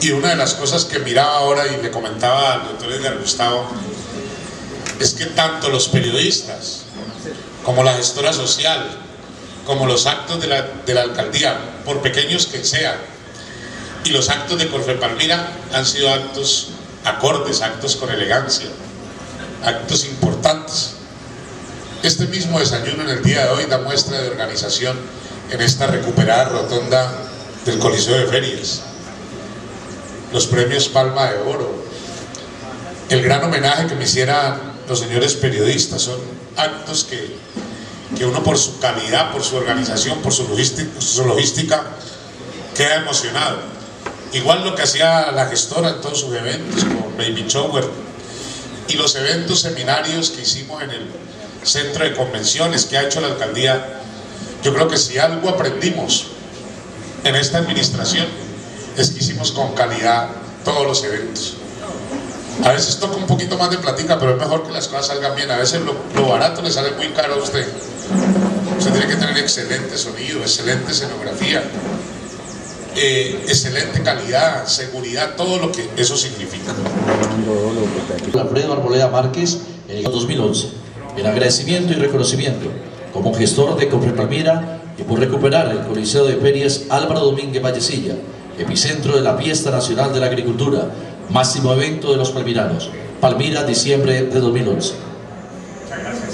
Y una de las cosas que miraba ahora y le comentaba al doctor Edgar Gustavo es que tanto los periodistas como la gestora social, como los actos de la alcaldía, por pequeños que sean, y los actos de Corfepalmira han sido actos acordes, actos con elegancia, actos importantes. Este mismo desayuno en el día de hoy da muestra de organización en esta recuperada rotonda del Coliseo de Ferias. Los premios Palma de Oro, el gran homenaje que me hicieran los señores periodistas, son actos que uno por su calidad, por su organización, por su logística, queda emocionado. Igual lo que hacía la gestora en todos sus eventos, con Baby Shower, y los eventos, seminarios que hicimos en el centro de convenciones que ha hecho la alcaldía. Yo creo que si algo aprendimos en esta administración es que hicimos con calidad todos los eventos. A veces toca un poquito más de platica, pero es mejor que las cosas salgan bien. A veces lo barato le sale muy caro a usted. Usted tiene que tener excelente sonido, excelente escenografía, excelente calidad, seguridad, todo lo que eso significa. Alfredo Arboleda Márquez en el 2011, en agradecimiento y reconocimiento como gestor de Corfepalmira y por recuperar el Coliseo de Ferias Álvaro Domínguez Vallecilla, epicentro de la Fiesta Nacional de la Agricultura, máximo evento de los palmiranos. Palmira, diciembre de 2011. Muchas gracias.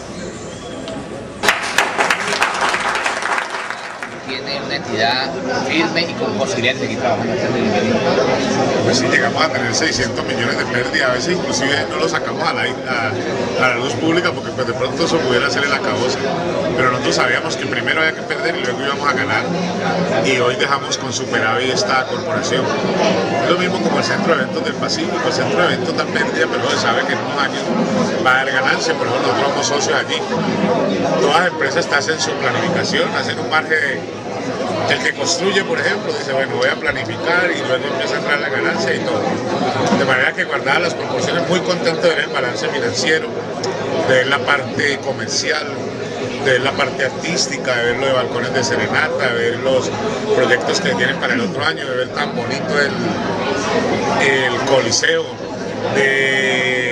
Tiene una entidad firme y con posibilidad de seguir trabajando. Pues si llegamos a tener 600 millones de pérdida, a veces inclusive no lo sacamos a la luz pública porque pues de pronto eso pudiera ser el acabose, pero nosotros sabíamos que primero había que perder y luego íbamos a ganar, y hoy dejamos con superávit esta corporación. Es lo mismo como el Centro de Eventos del Pacífico. El Centro de Eventos da pérdida, pero se sabe que en unos años va a dar ganancia, por eso nosotros somos socios allí. Todas las empresas hacen su planificación, hacen un margen. El que construye, por ejemplo, dice, bueno, voy a planificar y luego empieza a entrar la ganancia y todo. De manera que guardadas las proporciones, muy contento de ver el balance financiero, de ver la parte comercial, de ver la parte artística, de ver lo de balcones de serenata, de ver los proyectos que tienen para el otro año, de ver tan bonito el coliseo, de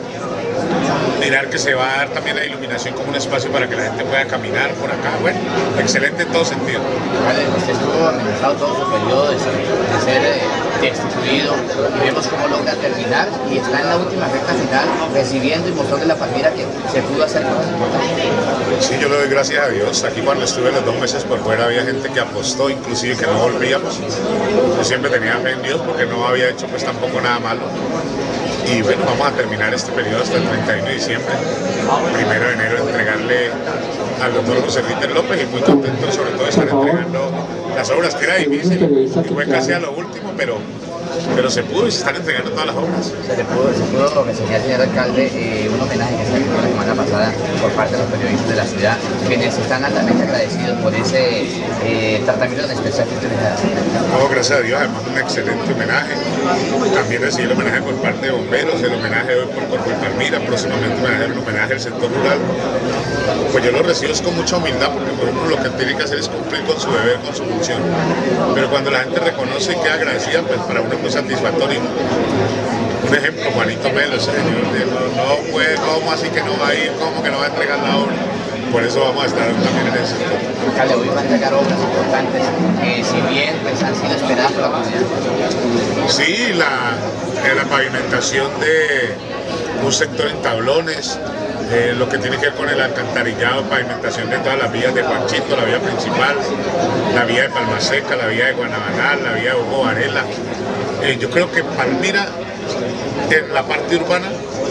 mirar que se va a dar también la iluminación como un espacio para que la gente pueda caminar por acá. Bueno, excelente en todo sentido. Usted estuvo amenazado todo su periodo de ser destituido y vemos cómo logra terminar y está en la última recta final recibiendo y mostrando la Palmira que se pudo hacer cosas importantes. Sí, yo le doy gracias a Dios. Aquí cuando estuve los 2 meses por fuera había gente que apostó, inclusive que no volvíamos. Yo siempre tenía fe en Dios porque no había hecho pues tampoco nada malo. Y bueno, vamos a terminar este periodo hasta el 31 de diciembre. 1 de enero entregarle al doctor José Ríter López, y muy contento sobre todo de estar entregando las obras, que era difícil, que fue casi a lo último, pero se pudo y se están entregando todas las obras. Se pudo reseñar, señor alcalde, un homenaje que se hizo la semana pasada por parte de los periodistas de la ciudad, quienes están altamente agradecidos por ese tratamiento tan especial que ustedes hacen. No, gracias a Dios, además un excelente homenaje. También recibí el homenaje por parte de bomberos, el homenaje hoy por Corfepalmira, próximamente un homenaje al sector rural. Pues yo lo recibo con mucha humildad, porque por ejemplo lo que tiene que hacer es cumplir con su deber, con su función. Pero cuando la gente reconoce y queda agradecida, pues para uno es muy satisfactorio. Un ejemplo, Juanito Melo, el señor dijo, no puede, ¿cómo así que no va a ir? ¿Cómo que no va a entregar la obra? Por eso vamos a estar también en ese sector. Alcalde, hoy va a entregar obras importantes, si bien pues, han sido esperadas por la comunidad. Sí, la pavimentación de un sector en tablones, lo que tiene que ver con el alcantarillado, pavimentación de todas las vías de Juanchito, la vía principal, la vía de Palmaseca, la vía de Guanabanal, la vía de Hugo Varela. Yo creo que Palmira, en la parte urbana,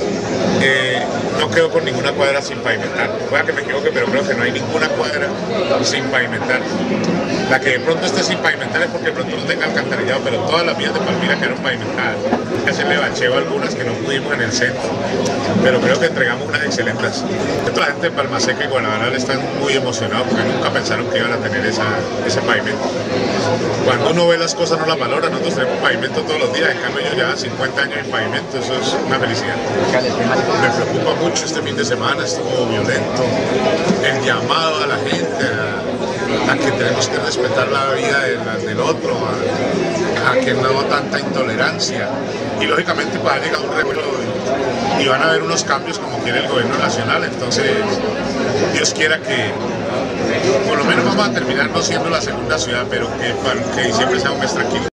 no quedó con ninguna cuadra sin pavimentar. Pueda que me equivoque, pero creo que no hay ninguna cuadra sin pavimentar. La que de pronto esté sin pavimentar es porque de pronto no tenga alcantarillado, pero todas las vías de Palmira quedaron pavimentadas. Hay que hacerle bacheo a algunas que no pudimos en el centro, pero creo que entregamos unas excelentes. La gente de Palmaseca y Guanabanal están muy emocionados porque nunca pensaron que iban a tener ese pavimento. Cuando uno ve las cosas no las valora. Nosotros tenemos pavimento todos los días, en cambio yo ya 50 años en pavimento, eso es una felicidad. Me preocupa mucho este fin de semana, estuvo violento, el llamado a la gente a que tenemos que respetar la vida del otro, a que no tanta intolerancia. Y lógicamente pues ha llegado un revuelo y van a haber unos cambios como quiere el gobierno nacional. Entonces Dios quiera que por lo menos vamos a terminar no siendo la segunda ciudad, pero que diciembre sea un mes tranquilo.